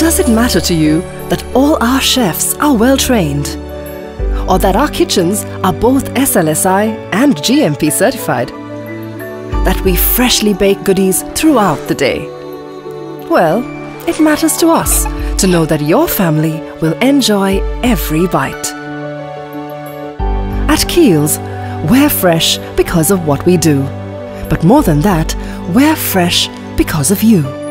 does it matter to you that all our chefs are well trained? Or that our kitchens are both SLSI and GMP certified? That we freshly bake goodies throughout the day? Well, it matters to us to know that your family will enjoy every bite. At Keells, we're fresh because of what we do. But more than that, we're fresh because of you.